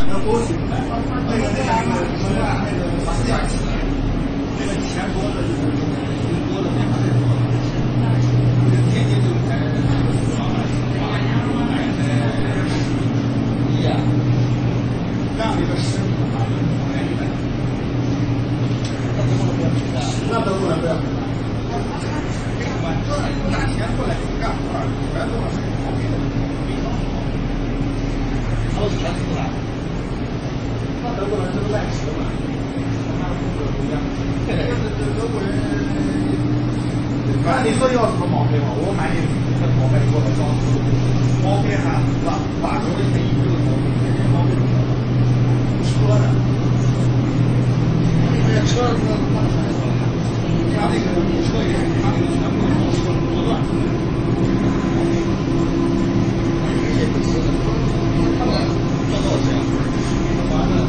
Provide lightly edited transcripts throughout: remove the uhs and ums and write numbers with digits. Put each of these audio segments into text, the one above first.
要多去买。那个什么那个4点7，那个前多的多的变化太多了。天天就开让你的食品啊，那都不能不要。拿钱过来就干活，全都是好的，都是全出来。那德国人这个赖吃嘛，跟他们风格不一样。德国人，那你说要什么毛片嘛？我买点毛片过来装毛片啊，是吧？法国的那一个毛片，这毛片车的，那车子他那个车也是他那个全部都是不断。这不是他们赚多少钱？完了，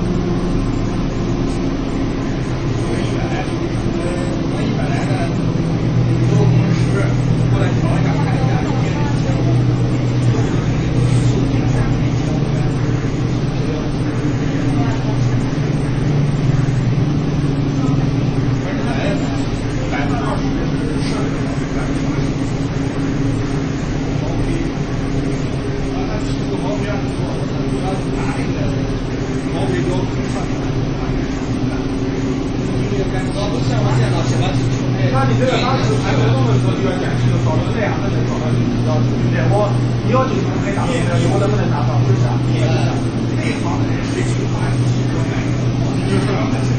我100来的，给我们10过来调一下，看一下，那你这个当时才活动的时候就要讲清楚，找到这样的人，找到要求，对不对？你要求可能没达到，我能不能达到？是不是啊？那一行的人谁去买？就是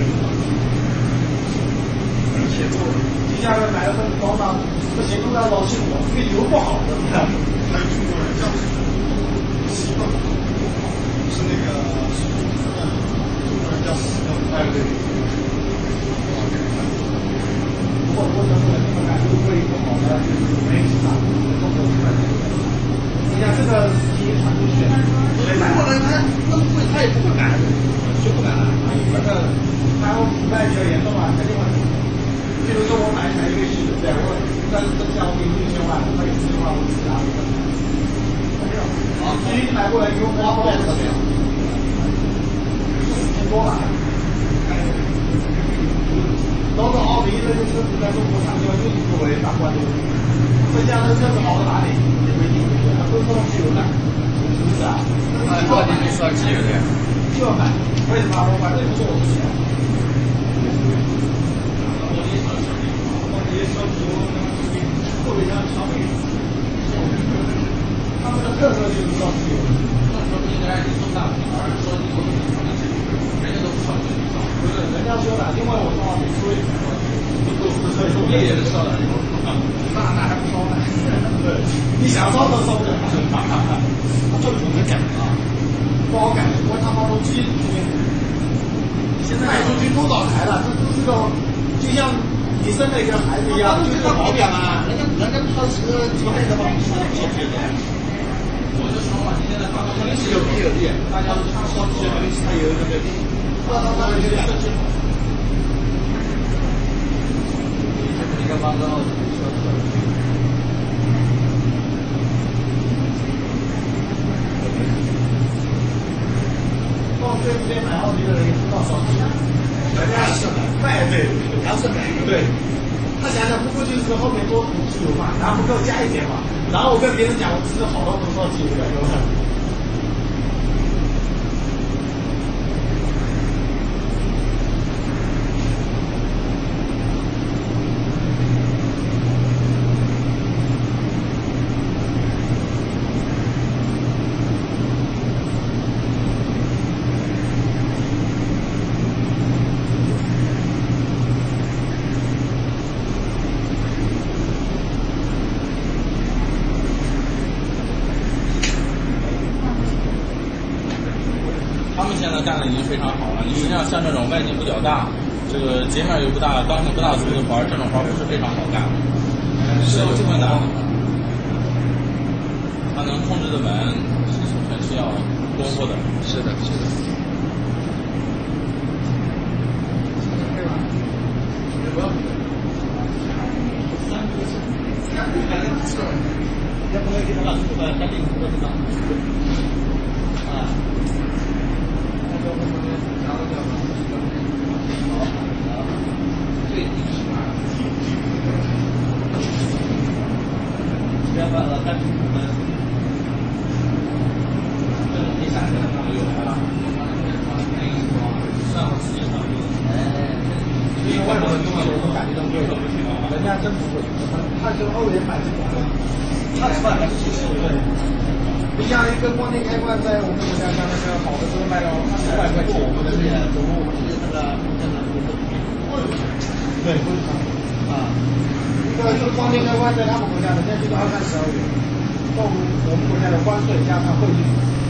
而且底下人买了份高档，不行，都要老辛苦，这个油不好的。还有中国人叫习惯，是那个中国人叫习惯，哎对。我能不能这么干？如果一个好的没市场，中国出来的，你看这个基因传出去，谁买？中国人他那么贵，他也不会买，就不买了。反正他腐败比较严重啊，肯定会。比如说我买一个系，对不对？我但是这下我给你6000万，他有1000万我自己拿回来。没有。啊，至于你买过来给我花多少钱？挺多了。老早奥迪这个车子在中国产销就是作为大关的，这家的车子好到哪里也没地方，它都说汽油的，是不是啊？那奥迪就需要汽油的，就要买，为什么？我反正不是我之前。奥迪烧机油，后备箱烧煤，他们的特色就是烧机油。那时候应该是重大品牌烧机油都是常见，人家都不烧机油。不是，人家说的，因为我从奥迪出去，工业也是烧的，那还不烧呢？对，你想烧都烧不了，他这个怎么改啊？不好改，因为他发动机现在卖出去多少台了？这都是个，就像你生了一个孩子一样，就是个保养啊。人家他是个几倍的发动机都不烧机的。我就说嘛，你现在发动机是有比有利，大家都他烧机肯定是他有那个。那有点设计。一个方高，到对不对？买奥迪的人也知道烧机，人家是卖对，他是买对。他想想，不过就是后面多补机油嘛，然后不够加一点嘛，然后我跟别人讲，我其实好多不烧机油的，是不是？ 干的已经非常好了。你实际上像这种外径比较大，这个截面又不大，刚性不大粗的活，这种活不是非常好干，是有困难的。它能控制的门很需要功夫的。 是的，是的。也不能给他拿出来，他另一个地方。啊。 要不要单独我们？这种第三个又来了，上午直接上路。因为外国人用的都感觉到贵，人家真不贵，他跟欧元买这种，20万还是70万？你像一个光电开关在我们国家像那个好的都卖到500块钱，我们这边总共是那个对，不是啊，一个光电开关在他们国家人家就是20-12元，到我们国家的关税加上汇率。